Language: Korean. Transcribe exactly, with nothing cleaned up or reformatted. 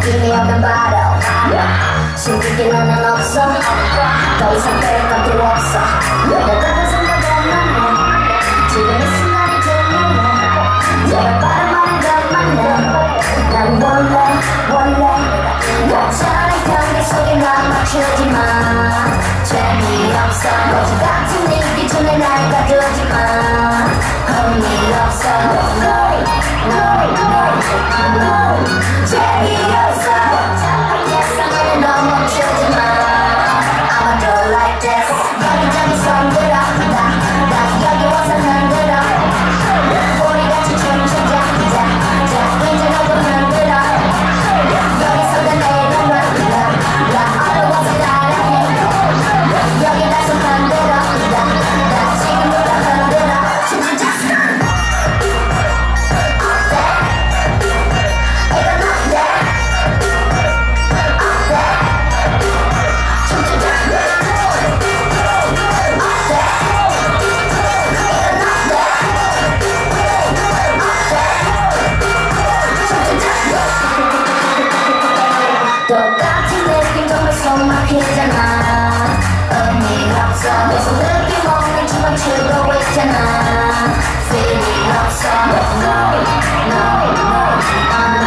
느낌이 오면 바로 숨기게 너는 없어 더 이상 그럴 것도 없어 내 다른 생각 없나네 지금 이 순간이 들리네 제발 바람만은 그만해 난 원래 원래 가짜의 경계 속에 난 맞추지마 재미없어 거지 같은 네 기준에 날 가두지마 흥미없어 no no no no 재미없어 예상에는 너 멈추지마 I'ma do it like this 여기저기 손들어 나 여기 와서 흔들어 우리같이 춤을 추자 자 이제 너도 흔들어 여기서 다 내려놔 나 어려워서 따라해 여기 다시 흔들어 나 지금부터 흔들어 춤을 췄어 똑같은 느낌 정말 손 막히잖아 의미 없어 계속 느낌 없는 춤을 추고 있잖아 feeling 없어 no no no